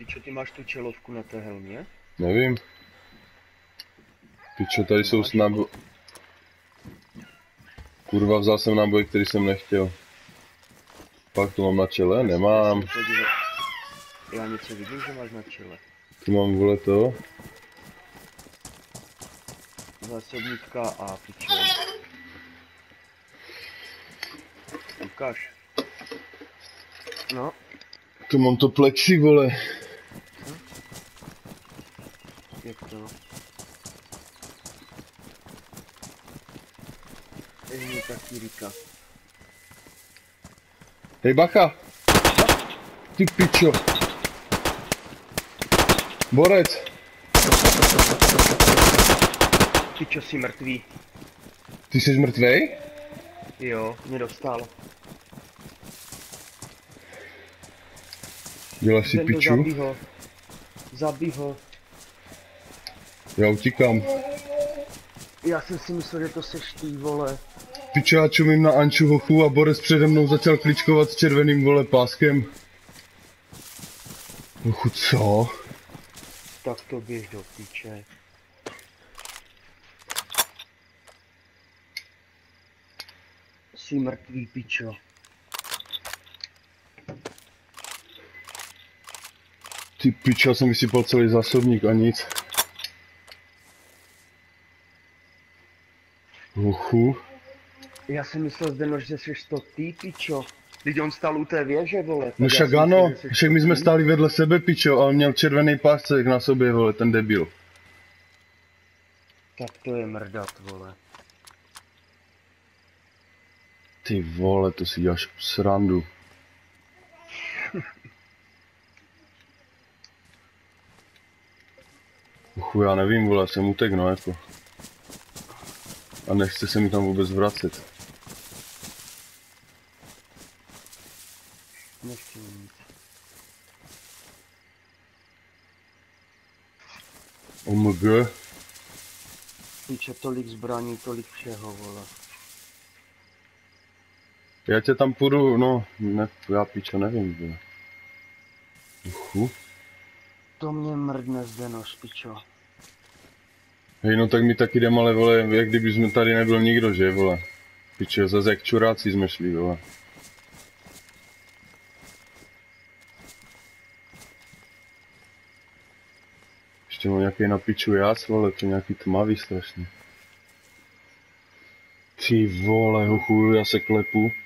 Pičo, ty máš tu čelovku na té helmě? Nevím. Pičo, tady jsou náboje. Kurva, vzal jsem náboj, který jsem nechtěl. Pak to mám na čele? Nemám. Já něco vidím, že máš na čele. Tu mám, vole, to. Zásobníka a pičo. Ukáž. No. Tu mám to plexi, vole. Jak to? Je mi taky říká. Hej, bacha! Ty pičo! Borec! Pičo, jsi mrtvý. Ty jsi mrtvej? Jo, mě dostalo. Děláš si Bendo, piču? zabij ho. Zabij ho. Já utíkám. Já jsem si myslel, že to seš ty, vole. Pičo, já čumím na Anču hochu a Borec přede mnou začal kličkovat s červeným, vole, páskem. Hochu, co? Tak to běž do piče. Jsi mrtvý, pičo. Ty pičo, já jsem vysypal celý zásobník a nic. Hochu. Já jsem myslel, Zdeno, že jsi to ty, pičo. Teď on stál u té věže, vole. No však ano, však my jsme stáli vedle sebe, pičo, a on měl červený pásek na sobě, vole, ten debil. Tak to je mrdat, vole. Ty vole, to si děláš srandu. Uchu, já nevím, vole, jsem utek, no, jako. A nechce se mi tam vůbec vracet. Nechci nic. OMG. Piče, tolik zbraní, tolik všeho, vole. Já tě tam půjdu, no, ne, já pičo nevím, vole. Uchu. To mě mrdne, Zdeno, pičo. Hej, no tak mi taky jdem, ale vole, jak kdyby jsme tady nebyl nikdo, že, vole. Pičo, zase jak čuráci jsme šli, vole. Ještě mám nějaký na piču jas, vole, to je nějaký tmavý strašně. Ty vole, hochu, já se klepu.